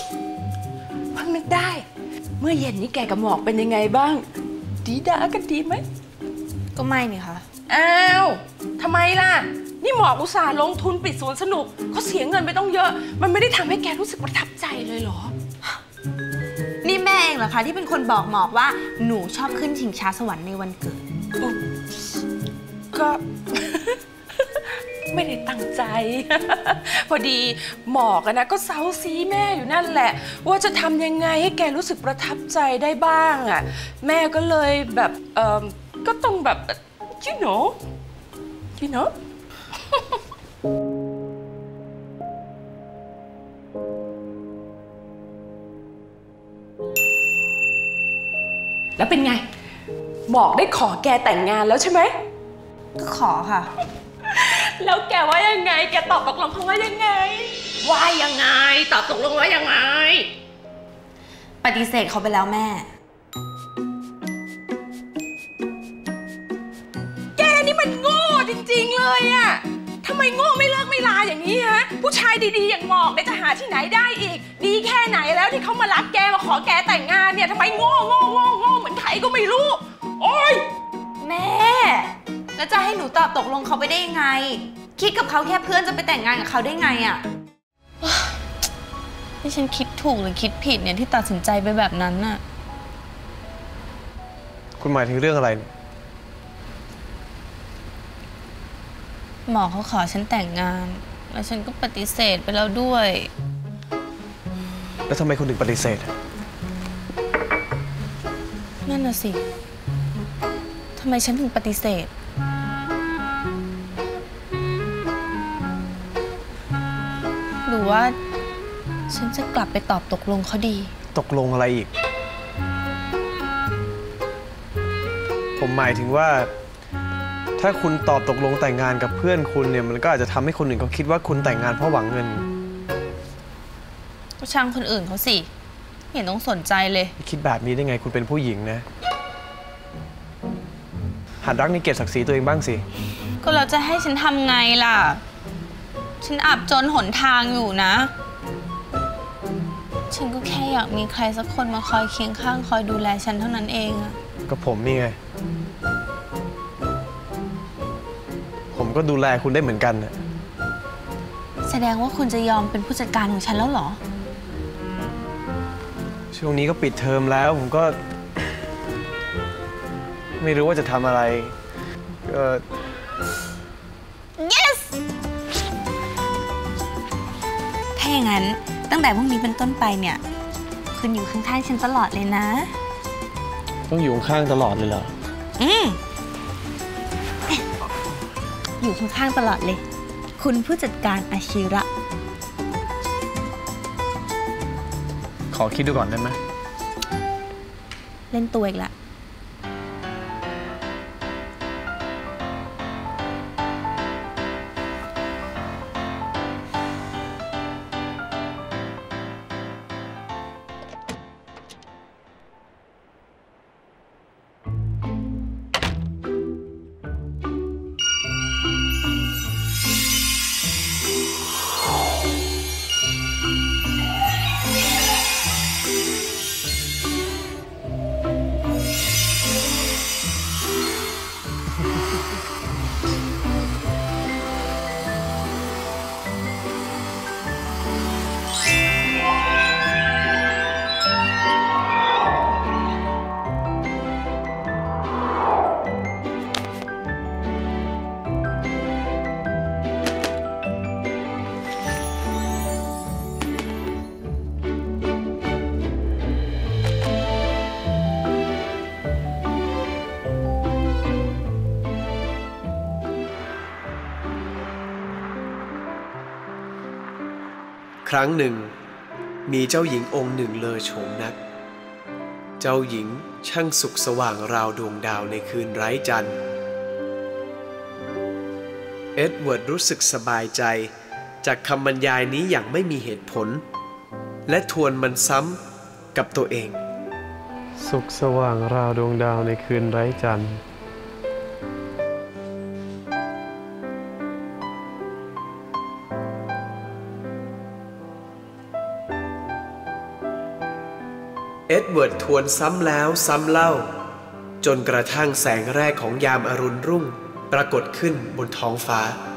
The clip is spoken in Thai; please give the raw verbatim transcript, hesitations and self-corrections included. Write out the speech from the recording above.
เพิ่งนึกได้เมื่อเย็นนี้แกกับหมอกเป็นยังไงบ้างดีด้ากันดีไหมก็ไม่นี่ค่ะอ้าวทำไมล่ะนี่หมอกอุตส่าห์ลงทุนปิดสวนสนุกเขาเสียเงินไปต้องเยอะมันไม่ได้ทำให้แกรู้สึกประทับใจเลยเหรอนี่แม่เองเหรอคะที่เป็นคนบอกหมอกว่าหนูชอบขึ้นชิงช้าสวรรค์ในวันเกิดก็ ไม่ได้ตั้งใจ พอดีหมอกนะก็เซาซีแม่อยู่นั่นแหละว่าจะทำยังไงให้แกรู้สึกประทับใจได้บ้างอ่ะแม่ก็เลยแบบเออก็ต้องแบบ you know you know แล้วเป็นไงหมอกได้ขอแกแต่งงานแล้วใช่ไหมก็ขอค่ะแล้วแกว่ายังไงแกตอบตกลงเขาว่ายังไงว่ายังไงตอบตกลงว่ายังไงปฏิเสธเขาไปแล้วแม่แกนี่มันโง่จริงๆเลยอะทำไมโง่ไม่เลิกไม่ลาอย่างนี้ฮะผู้ชายดีๆอย่างหมอกเนี่ยจะหาที่ไหนได้อีกดีแค่ไหนแล้วที่เขามารักแกมาขอแกแต่งงานเนี่ยทำไมโง่โง่โง่โง่เหมือนใครก็ไม่รู้โอ๊ยแม่แล้วจะให้หนูตอบตกลงเขาไปได้ยังไงคิดกับเขาแค่เพื่อนจะไปแต่งงานกับเขาได้ไงอะนี่ฉันคิดถูกหรือคิดผิดเนี่ยที่ตัดสินใจไปแบบนั้นน่ะคุณหมายถึงเรื่องอะไรหมอเขาขอฉันแต่งงานแล้วฉันก็ปฏิเสธไปแล้วด้วยแล้วทำไมคุณถึงปฏิเสธนั่นน่ะสิทำไมฉันถึงปฏิเสธหรือว่าฉันจะกลับไปตอบตกลงเขาดีตกลงอะไรอีกผมหมายถึงว่าถ้าคุณตอบตกลงแต่งงานกับเพื่อนคุณเนี่ยมันก็อาจจะทำให้คนอื่นเขาคิดว่าคุณแต่งงานเพราะหวังเงินก็ช่างคนอื่นเขาสิไม่เห็นต้องสนใจเลยคิดแบบนี้ได้ไงคุณเป็นผู้หญิงนะหัดรักในเกียรติศักดิ์ศรีตัวเองบ้างสิก็เราจะให้ฉันทำไงล่ะฉันอับจนหนทางอยู่นะฉันก็แค่อยากมีใครสักคนมาคอยเคียงข้างคอยดูแลฉันเท่านั้นเองอะก็ผมนี่ไงผมก็ดูแลคุณได้เหมือนกันนะแสดงว่าคุณจะยอมเป็นผู้จัดการของฉันแล้วเหรอช่วงนี้ก็ปิดเทอมแล้วผมก็ไม่รู้ว่าจะทำอะไรก็ yes ถ้าอย่างนั้นตั้งแต่พรุ่งนี้เป็นต้นไปเนี่ยคุณอยู่ข้างๆฉันตลอดเลยนะต้องอยู่ข้างตลอดเลยเหรออืมอยู่ข้างๆตลอดเลยคุณผู้จัดการอาชิระขอคิดดูก่อนได้ไหมเล่นตัวอีกละครั้งหนึ่งมีเจ้าหญิงองค์หนึ่งเลอโฉมนักเจ้าหญิงช่างสุขสว่างราวดวงดาวในคืนไร้จันทร์เอ็ดเวิร์ดรู้สึกสบายใจจากคำบรรยายนี้อย่างไม่มีเหตุผลและทวนมันซ้ำกับตัวเองสุขสว่างราวดวงดาวในคืนไร้จันทร์เอ็ดเวิร์ดทวนซ้ำแล้วซ้ำเล่าจนกระทั่งแสงแรกของยามอรุณรุ่งปรากฏขึ้นบนท้องฟ้า